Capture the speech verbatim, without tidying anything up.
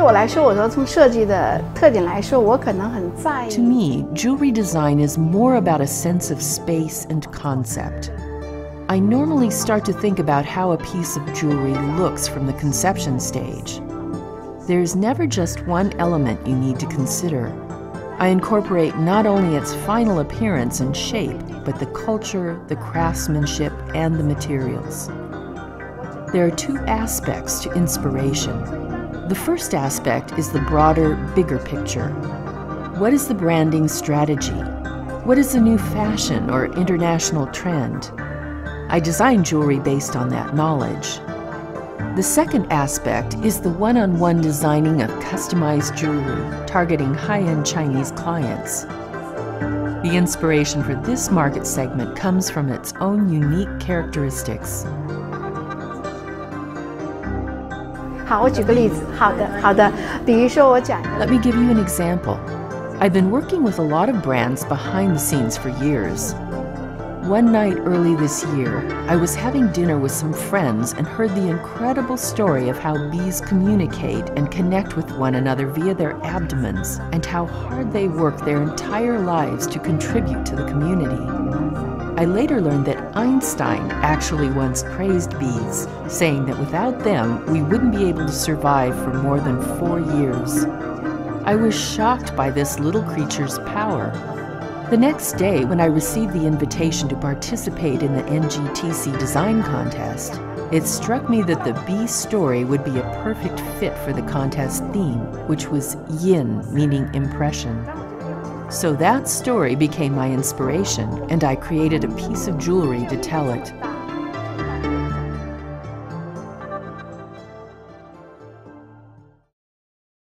我来说，我说从设计的特点来说，我可能很在意。 To me, jewelry design is more about a sense of space and concept. I normally start to think about how a piece of jewelry looks from the conception stage. There's never just one element you need to consider. I incorporate not only its final appearance and shape, but the culture, the craftsmanship, and the materials. There are two aspects to inspiration. The first aspect is the broader, bigger picture. What is the branding strategy? What is the new fashion or international trend? I design jewelry based on that knowledge. The second aspect is the one-on-one designing of customized jewelry, targeting high-end Chinese clients. The inspiration for this market segment comes from its own unique characteristics. 好，我举个例子。好的，好的。比如说，我讲。 Let me give you an example. I've been working with a lot of brands behind the scenes for years. One night early this year, I was having dinner with some friends and heard the incredible story of how bees communicate and connect with one another via their abdomens, and how hard they work their entire lives to contribute to the community. I later learned that Einstein actually once praised bees, saying that without them, we wouldn't be able to survive for more than four years. I was shocked by this little creature's power. The next day, when I received the invitation to participate in the N G T C design contest, it struck me that the bee story would be a perfect fit for the contest theme, which was yin, meaning impression. So that story became my inspiration, and I created a piece of jewelry to tell it.